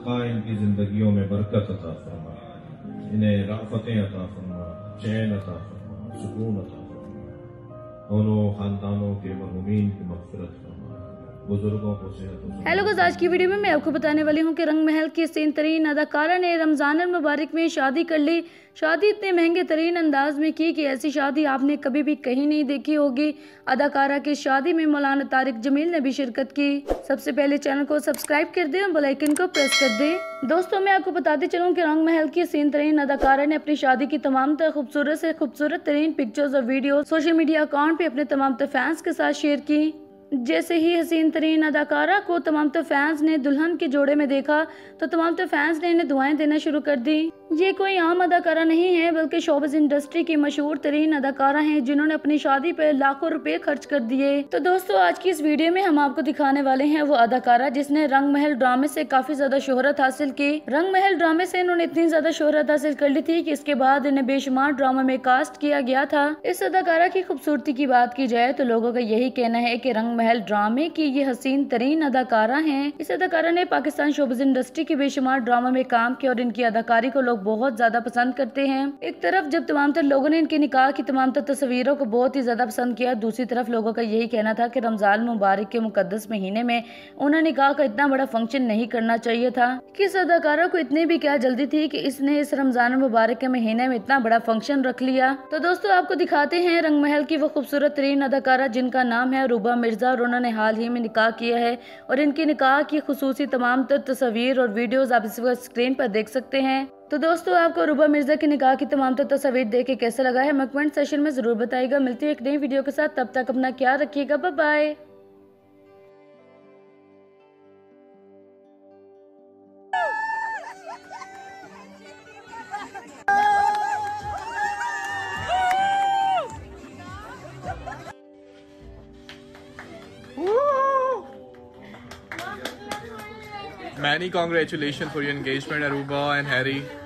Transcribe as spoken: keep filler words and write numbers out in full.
सदका इनकी जिंदगियों में बरकत अता फरमा, इन्हें राफतें अता फरमा, चैन अता फरमा, सुकून अता फरमा, दोनों खानदानों के मरहूमीन की मग़फ़िरत फरमा, बुजुर्गों को सेहत। हेलो गाइस, आज की वीडियो में मैं आपको बताने वाली हूँ कि रंग महल की हसीन तरीन अदाकारा ने रमजान अल मुबारक में शादी कर ली। शादी इतने महंगे तरीन अंदाज में की कि ऐसी शादी आपने कभी भी कहीं नहीं देखी होगी। अदाकारा की शादी में मौलाना तारिक जमील ने भी शिरकत की। सबसे पहले चैनल को सब्सक्राइब कर दें और बेल आइकन को प्रेस कर दें। दोस्तों, मैं आपको बताती चलूँ कि रंग महल की हसीन तरीन अदाकारा ने अपनी शादी की तमाम तर खूबसूरत से खूबसूरत तरीन पिक्चर्स और वीडियो सोशल मीडिया अकाउंट पे अपने तमाम तर फैंस के साथ शेयर की। जैसे ही हसीन तरीन अदाकारा को तमाम तो फैंस ने दुल्हन के जोड़े में देखा तो तमाम तो फैंस ने इन्हें दुआएं देना शुरू कर दी। ये कोई आम अदाकारा नहीं है, बल्कि शोबिज़ इंडस्ट्री की मशहूर तरीन अदाकारा हैं, जिन्होंने अपनी शादी पर लाखों रुपए खर्च कर दिए। तो दोस्तों, आज की इस वीडियो में हम आपको दिखाने वाले हैं वो अदाकारा जिसने रंग महल ड्रामे से काफी ज्यादा शोहरत हासिल की। रंग महल ड्रामे से इन्होंने इतनी ज्यादा शोहरत हासिल कर ली थी कि इसके बाद इन्हें बेशुमार ड्रामा में कास्ट किया गया था। इस अदाकारा की खूबसूरती की बात की जाए तो लोगों का यही कहना है कि रंग महल ड्रामे की ये हसीन तरीन अदाकारा हैं। इस अदाकारा ने पाकिस्तान शोबिज़ इंडस्ट्री की बेशुमार ड्रामा में काम किया और इनकी अदाकारी को लोग बहुत ज्यादा पसंद करते हैं। एक तरफ जब तमाम तर लोगों ने इनके निकाह की तमाम तर तस्वीरों को बहुत ही ज्यादा पसंद किया, दूसरी तरफ लोगों का यही कहना था कि रमजान मुबारक के मुकद्दस महीने में उन्हें निकाह का इतना बड़ा फंक्शन नहीं करना चाहिए था। किस अदाकारा को इतनी भी क्या जल्दी थी कि इसने इस रमजान मुबारक के महीने में इतना बड़ा फंक्शन रख लिया। तो दोस्तों, आपको दिखाते हैं रंग महल की वो खूबसूरत तरीन अदाकारा जिनका नाम है रूबा मिर्जा और उन्होंने हाल ही में निकाह किया है और इनके निकाह की खुसूसी तमाम तर तस्वीर और वीडियोस आप इस वक्त स्क्रीन पर देख सकते हैं। तो दोस्तों, आपको रूबा मिर्जा के निकाह की तमाम तर तस्वीर देख के कैसा लगा है हमें कमेंट सेशन में जरूर बताइएगा। मिलती है एक नई वीडियो के साथ, तब तक अपना ख्याल रखिएगा। Bye bye. Many congratulations for your engagement, Aruba and Harry.